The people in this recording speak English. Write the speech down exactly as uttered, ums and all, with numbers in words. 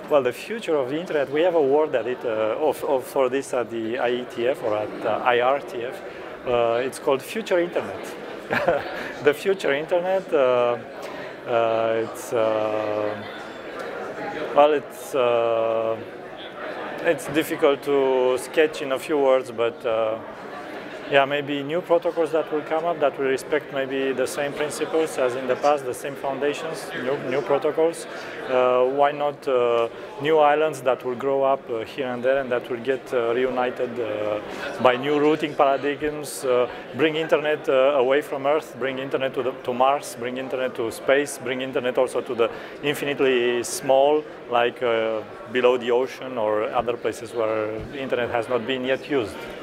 Well, the future of the internet, we have a word at it, uh, of, of, for this at the I E T F or at uh, I R T F. Uh, it's called future internet. The future internet, uh, uh, it's, uh, well, it's, uh, it's difficult to sketch in a few words, but uh, yeah, maybe new protocols that will come up that will respect maybe the same principles as in the past, the same foundations, new, new protocols. Uh, why not uh, new islands that will grow up uh, here and there and that will get uh, reunited uh, by new routing paradigms, uh, bring internet uh, away from Earth, bring internet to, the, to Mars, bring internet to space, bring internet also to the infinitely small, like uh, below the ocean or other places where the internet has not been yet used.